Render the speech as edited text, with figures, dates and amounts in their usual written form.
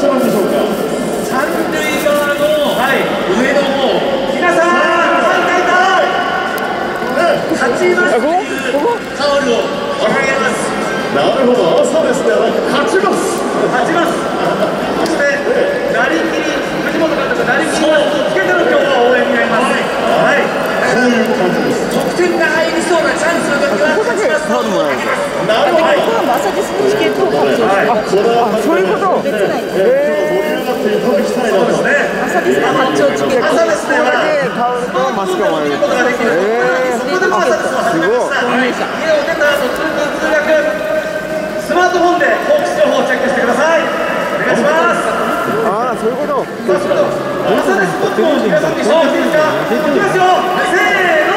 しゃるんでしょうか。 三塁側の上の方、皆さん、勝ちますというタオルを掲げます。 なるほど、朝ですではなく勝ちます。 勝ちます。そして、なりきり、藤本監督、なりきりをつけての今日は応援になります。はい。 こういう感じです。 得点が入りそうなチャンスの時は勝ちますと掲げます。 なるほど。 ここはマサディスチケットを発送してる。そういうこと。別ない。 盛り上がっていただきたいなと。 マサディスの発注チケット。 朝ですねはタオルとマスクをもらえる。 ことができる。そこでも朝ですを始めました。家を出た後、通勤通学、スマートフォンでホークス情報をチェックしてください。お願いします。 ああ、そういうこと。 さあ、それでは朝ですスポットを皆さんに紹介していいですか。いきますよ。せーの。